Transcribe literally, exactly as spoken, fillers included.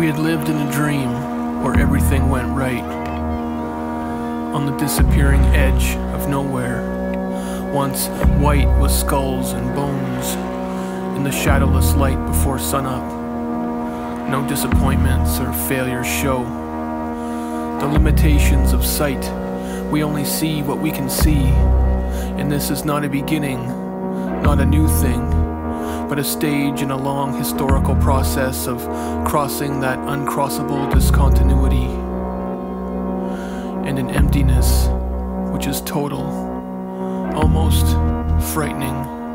We had lived in a dream where everything went right, on the disappearing edge of nowhere. Once white was skulls and bones, in the shadowless light before sunup. No disappointments or failures show the limitations of sight. We only see what we can see, and this is not a beginning, not a new thing, but a stage in a long historical process of crossing that uncrossable discontinuity, and an emptiness which is total, almost frightening.